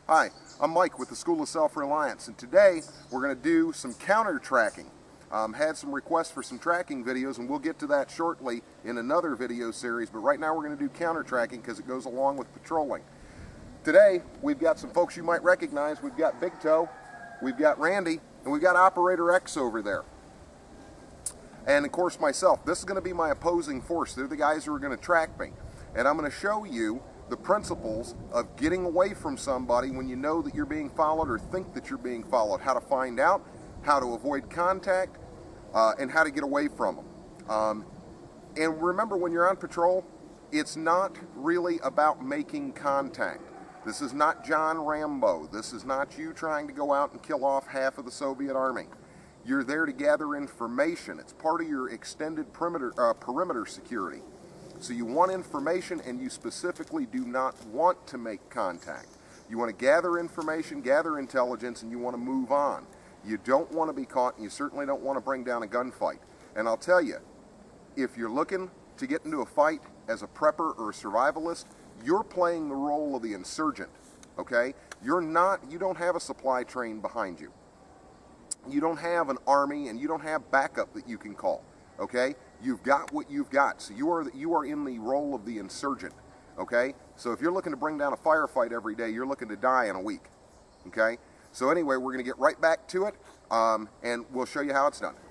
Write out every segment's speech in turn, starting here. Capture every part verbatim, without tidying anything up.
Hi, I'm Mike with the School of Self-Reliance, and today we're going to do some counter tracking. Um, had some requests for some tracking videos, and we'll get to that shortly in another video series, but right now we're going to do counter tracking because it goes along with patrolling. Today we've got some folks you might recognize. We've got Big Toe, we've got Randy, and we've got Operator X over there. And of course myself. This is going to be my opposing force. They're the guys who are going to track me. And I'm going to show you the principles of getting away from somebody when you know that you're being followed or think that you're being followed. How to find out, how to avoid contact, uh, and how to get away from them. Um, and remember, when you're on patrol, it's not really about making contact. This is not John Rambo. This is not you trying to go out and kill off half of the Soviet Army. You're there to gather information. It's part of your extended perimeter, uh, perimeter security. So you want information, and you specifically do not want to make contact. You want to gather information, gather intelligence, and you want to move on. You don't want to be caught, and you certainly don't want to bring down a gunfight. And I'll tell you, if you're looking to get into a fight as a prepper or a survivalist, you're playing the role of the insurgent, okay? You're not, you don't have a supply train behind you. You don't have an army, and you don't have backup that you can call, okay? You've got what you've got, so you are, you are in the role of the insurgent, okay? So if you're looking to bring down a firefight every day, you're looking to die in a week, okay? So anyway, we're going to get right back to it, um, and we'll show you how it's done.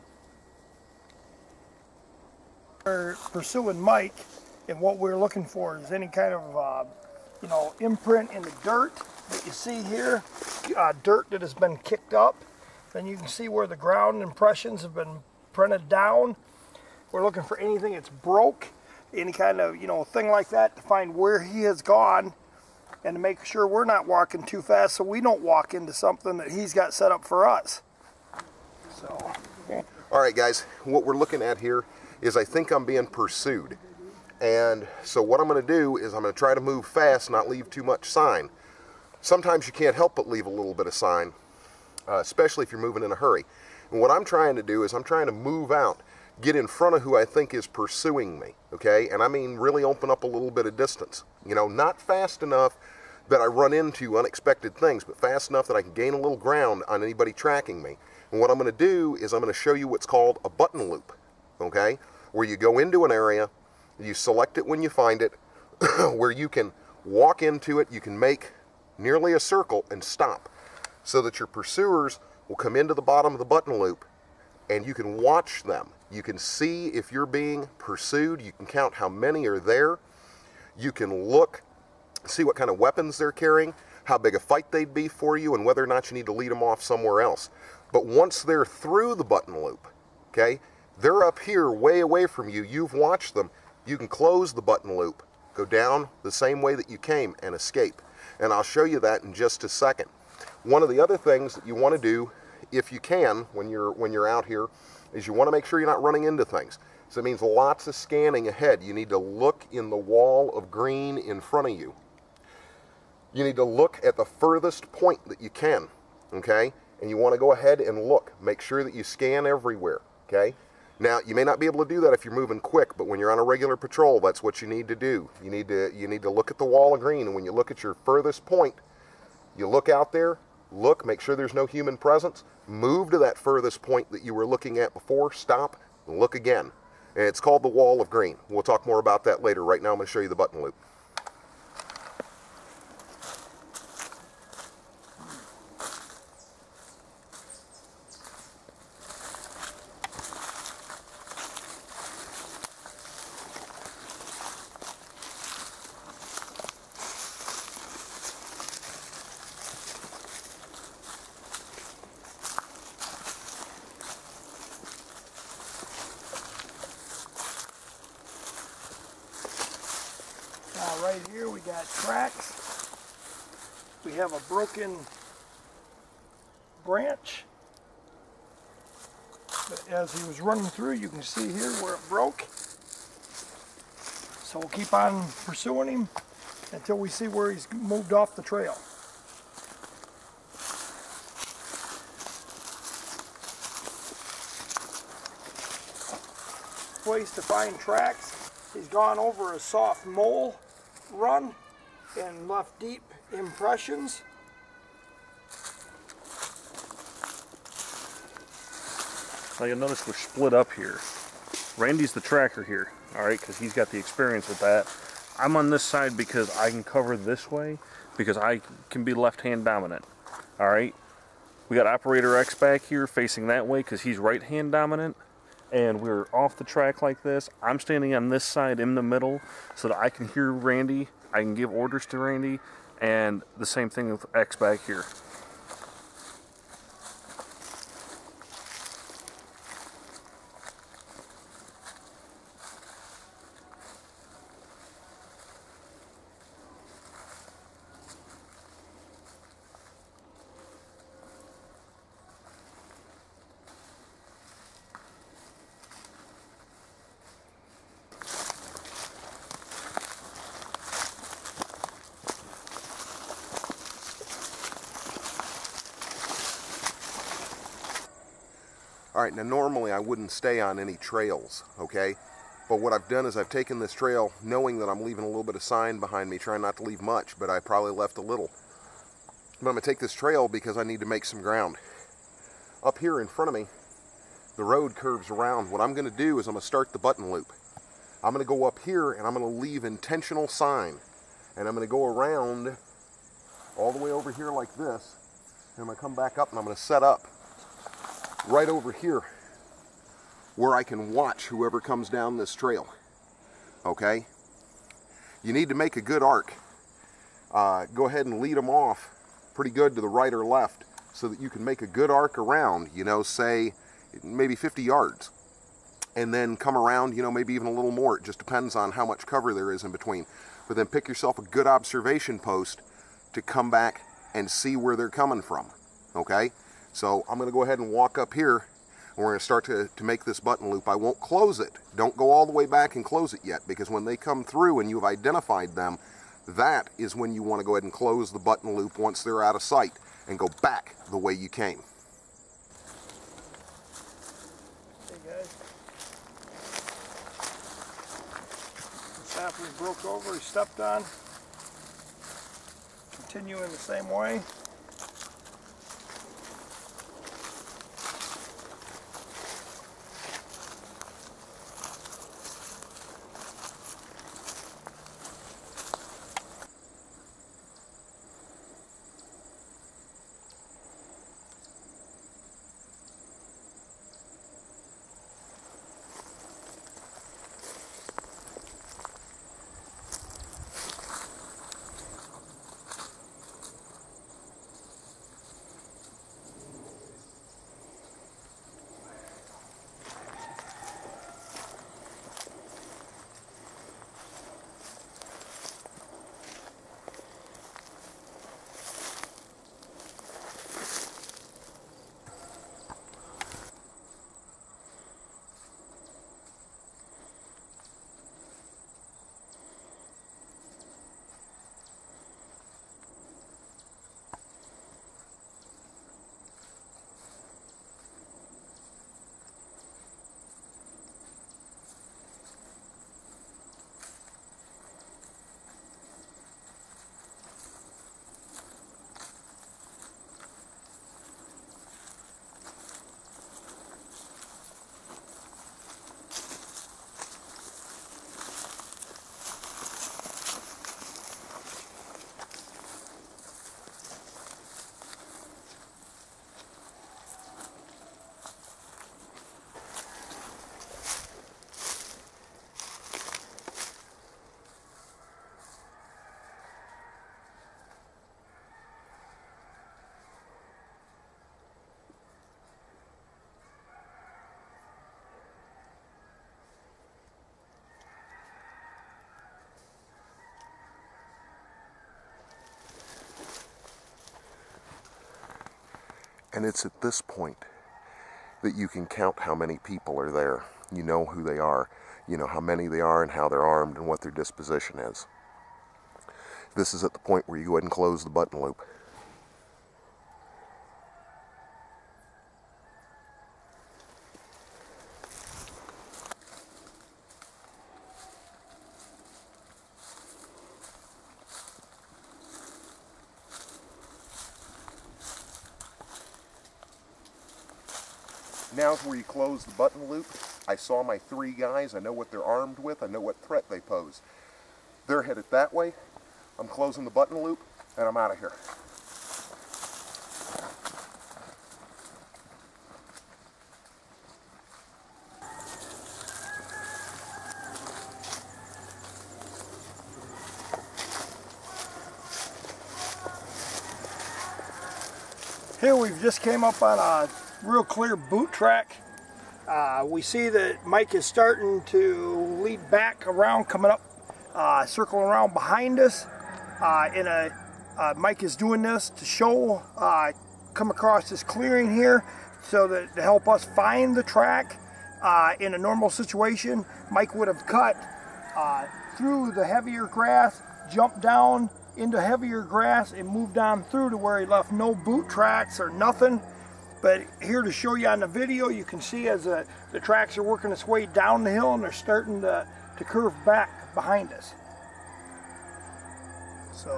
We're pursuing Mike, and what we're looking for is any kind of, uh, you know, imprint in the dirt that you see here, uh, dirt that has been kicked up. Then you can see where the ground impressions have been printed down. We're looking for anything that's broke, any kind of, you know, thing like that, to find where he has gone and to make sure we're not walking too fast so we don't walk into something that he's got set up for us. So, okay. All right, guys, what we're looking at here is I think I'm being pursued. And so what I'm going to do is I'm going to try to move fast, not leave too much sign. Sometimes you can't help but leave a little bit of sign, uh, especially if you're moving in a hurry. And what I'm trying to do is I'm trying to move out, get in front of who I think is pursuing me, okay? And I mean really open up a little bit of distance. You know, not fast enough that I run into unexpected things, but fast enough that I can gain a little ground on anybody tracking me. And what I'm going to do is I'm going to show you what's called a button loop, okay? Where you go into an area, you select it when you find it, where you can walk into it, you can make nearly a circle and stop, so that your pursuers will come into the bottom of the button loop, and you can watch them. You can see if you're being pursued. You can count how many are there. You can look, see what kind of weapons they're carrying, how big a fight they'd be for you, and whether or not you need to lead them off somewhere else. But once they're through the button loop, okay, they're up here way away from you. You've watched them. You can close the button loop, go down the same way that you came, and escape. And I'll show you that in just a second. One of the other things that you want to do, if you can, when you're, when you're out here, is you want to make sure you're not running into things. So it means lots of scanning ahead. You need to look in the wall of green in front of you. You need to look at the furthest point that you can, okay? And you want to go ahead and look. Make sure that you scan everywhere, okay? Now, you may not be able to do that if you're moving quick, but when you're on a regular patrol, that's what you need to do. You need to, you need to look at the wall of green, and when you look at your furthest point, you look out there, look, make sure there's no human presence, move to that furthest point that you were looking at before, stop, and look again. And it's called the wall of green. We'll talk more about that later. Right now I'm going to show you the button loop. Now right here we got tracks. We have a broken branch. But as he was running through, you can see here where it broke. So we'll keep on pursuing him until we see where he's moved off the trail. Place to find tracks. He's gone over a soft mole run and left deep impressions. Now you'll notice we're split up here. Randy's the tracker here, all right, because he's got the experience with that. I'm on this side because I can cover this way, because I can be left-hand dominant, all right? We got Operator X back here facing that way because he's right-hand dominant, and we're off the track like this. I'm standing on this side in the middle so that I can hear Randy, I can give orders to Randy, and the same thing with X back here. All right, now normally I wouldn't stay on any trails, okay? But what I've done is I've taken this trail knowing that I'm leaving a little bit of sign behind me, trying not to leave much, but I probably left a little. But I'm gonna take this trail because I need to make some ground. Up here in front of me, the road curves around. What I'm gonna do is I'm gonna start the button loop. I'm gonna go up here and I'm gonna leave intentional sign. And I'm gonna go around all the way over here like this. And I'm gonna come back up and I'm gonna set up right over here where I can watch whoever comes down this trail, okay? You need to make a good arc. Uh, go ahead and lead them off pretty good to the right or left so that you can make a good arc around, you know, say maybe fifty yards. And then come around, you know, maybe even a little more. It just depends on how much cover there is in between. But then pick yourself a good observation post to come back and see where they're coming from, okay? So I'm going to go ahead and walk up here, and we're going to start to, to make this button loop. I won't close it. Don't go all the way back and close it yet, because when they come through and you've identified them, that is when you want to go ahead and close the button loop once they're out of sight and go back the way you came. Hey guys. The sapling broke over, he stepped on. Continue in the same way. And it's at this point that you can count how many people are there. You know who they are. You know how many they are and how they're armed and what their disposition is. This is at the point where you go ahead and close the button loop. now is where you close the button loop. I saw my three guys. I know what they're armed with. I know what threat they pose. They're headed that way. I'm closing the button loop, and I'm out of here. Here we've just came up on a real clear boot track. Uh, we see that Mike is starting to lead back around, coming up, uh, circling around behind us. Uh, in a, uh, Mike is doing this to show, uh, come across this clearing here, so that to help us find the track. Uh, in a normal situation, Mike would have cut uh, through the heavier grass, jumped down into heavier grass, and moved on through to where he left no boot tracks or nothing. But here to show you on the video, you can see as the, the tracks are working its way down the hill and they're starting to, to curve back behind us. So,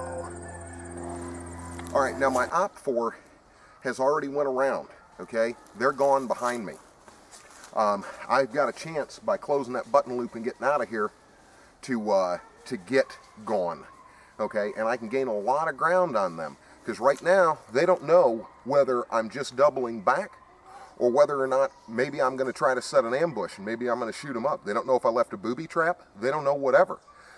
all right, now my op four has already went around, okay? They're gone behind me. Um, I've got a chance by closing that button loop and getting out of here to, uh, to get gone, okay? And I can gain a lot of ground on them, because right now they don't know whether I'm just doubling back or whether or not maybe I'm going to try to set an ambush and maybe I'm going to shoot them up. They don't know if I left a booby trap. They don't know whatever.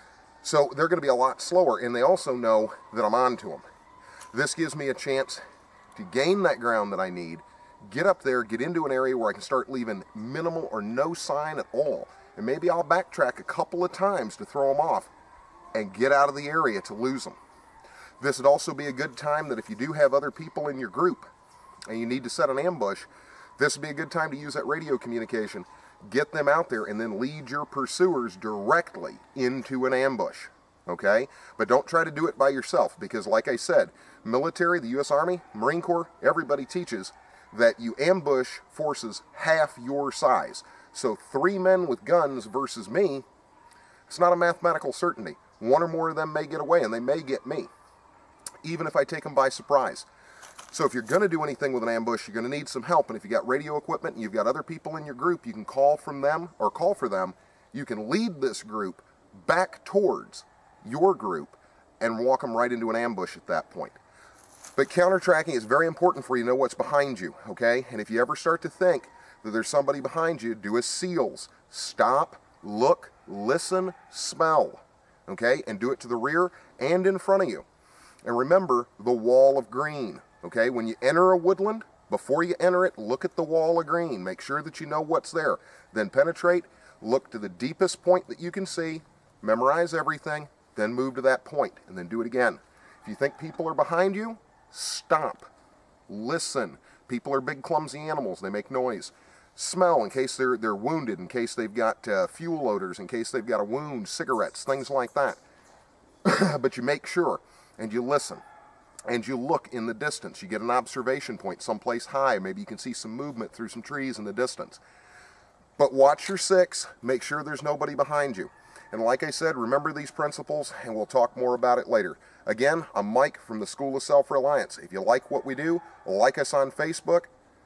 So they're going to be a lot slower, and they also know that I'm on to them. This gives me a chance to gain that ground that I need, get up there, get into an area where I can start leaving minimal or no sign at all. And maybe I'll backtrack a couple of times to throw them off and get out of the area to lose them. This would also be a good time that if you do have other people in your group and you need to set an ambush, this would be a good time to use that radio communication. Get them out there and then lead your pursuers directly into an ambush, okay? But don't try to do it by yourself, because like I said, military, the U S Army, Marine Corps, everybody teaches that you ambush forces half your size. So three men with guns versus me, it's not a mathematical certainty. One or more of them may get away, and they may get me, even if I take them by surprise. So if you're going to do anything with an ambush, you're going to need some help. And if you got radio equipment and you've got other people in your group, you can call from them or call for them. You can lead this group back towards your group and walk them right into an ambush at that point. But counter tracking is very important for you to know what's behind you, okay? And if you ever start to think that there's somebody behind you, do as SEALs. Stop, look, listen, smell, okay? And do it to the rear and in front of you. And remember the wall of green, okay? When you enter a woodland, before you enter it, look at the wall of green. Make sure that you know what's there. Then penetrate, look to the deepest point that you can see, memorize everything, then move to that point, and then do it again. If you think people are behind you, stop. Listen. People are big, clumsy animals. They make noise. Smell in case they're, they're wounded, in case they've got uh, fuel odors, in case they've got a wound, cigarettes, things like that. But you make sure, and you listen, and you look in the distance. You get an observation point someplace high. Maybe you can see some movement through some trees in the distance. But watch your six. Make sure there's nobody behind you. And like I said, remember these principles, and we'll talk more about it later. Again, I'm Mike from the School of Self-Reliance. If you like what we do, like us on Facebook,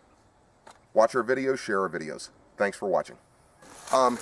watch our videos, share our videos. Thanks for watching. Um,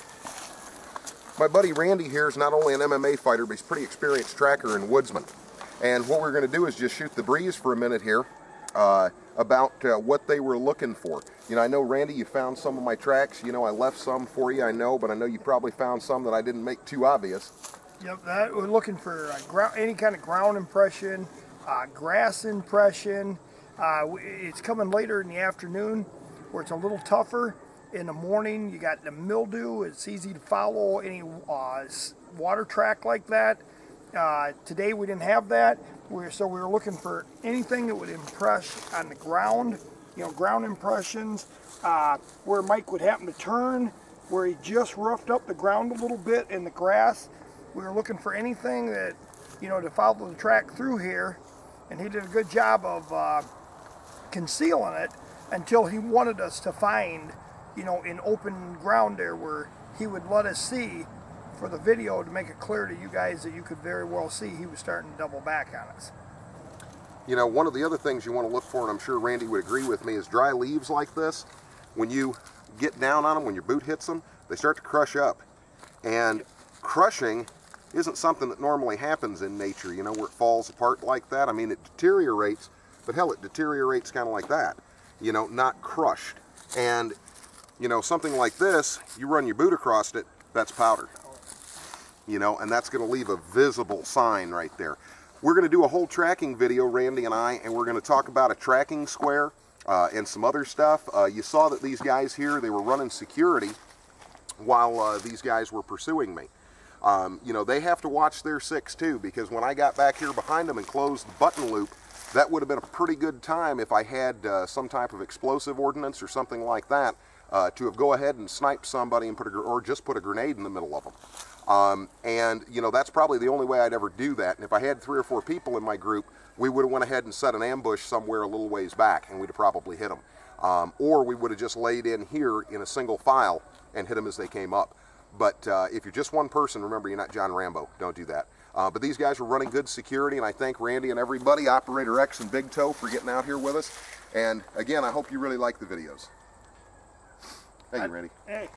my buddy Randy here is not only an M M A fighter, but he's a pretty experienced tracker and woodsman. And what we're going to do is just shoot the breeze for a minute here uh, about uh, what they were looking for. You know, I know, Randy, you found some of my tracks. You know, I left some for you, I know, but I know you probably found some that I didn't make too obvious. Yep, that we're looking for uh, ground, any kind of ground impression, uh, grass impression. Uh, it's coming later in the afternoon where it's a little tougher. In the morning, you got the mildew. It's easy to follow any uh, water track like that. Uh, today we didn't have that, we're, so we were looking for anything that would impress on the ground, you know, ground impressions, uh, where Mike would happen to turn, where he just roughed up the ground a little bit in the grass. We were looking for anything that, you know, to follow the track through here, and he did a good job of uh, concealing it until he wanted us to find, you know, in open ground there where he would let us see for the video to make it clear to you guys that you could very well see he was starting to double back on us. You know, one of the other things you want to look for, and I'm sure Randy would agree with me, is dry leaves like this. when you get down on them, when your boot hits them, they start to crush up. And crushing isn't something that normally happens in nature, you know, where it falls apart like that. I mean, it deteriorates, but hell, it deteriorates kind of like that, you know, not crushed. And, you know, something like this, you run your boot across it, that's powder, you know, and that's going to leave a visible sign right there. We're going to do a whole tracking video, Randy and I, and we're going to talk about a tracking square uh, and some other stuff. Uh, you saw that these guys here, they were running security while uh, these guys were pursuing me. Um, you know, they have to watch their six too, because when I got back here behind them and closed the button loop, that would have been a pretty good time if I had uh, some type of explosive ordnance or something like that uh, to have go ahead and sniped somebody and put a, or just put a grenade in the middle of them. Um, and, you know, that's probably the only way I'd ever do that. And if I had three or four people in my group, we would have went ahead and set an ambush somewhere a little ways back, and we'd have probably hit them. Um, or we would have just laid in here in a single file and hit them as they came up. But uh, if you're just one person, remember, you're not John Rambo. Don't do that. Uh, but these guys were running good security, and I thank Randy and everybody, Operator X and Big Toe, for getting out here with us. And again, I hope you really like the videos. Thank you, Randy. Hey.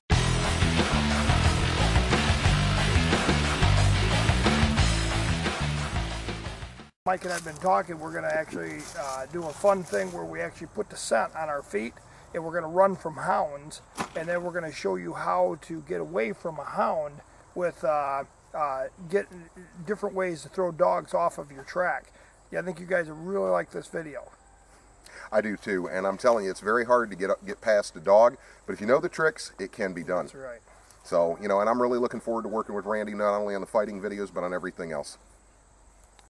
Mike and I have been talking, we're going to actually uh, do a fun thing where we actually put the scent on our feet, and we're going to run from hounds, and then we're going to show you how to get away from a hound with uh, uh, get different ways to throw dogs off of your track. Yeah, I think you guys will really like this video. I do too, and I'm telling you, it's very hard to get up, get past a dog, but if you know the tricks, it can be done. That's right. So, you know, and I'm really looking forward to working with Randy, not only on the fighting videos, but on everything else.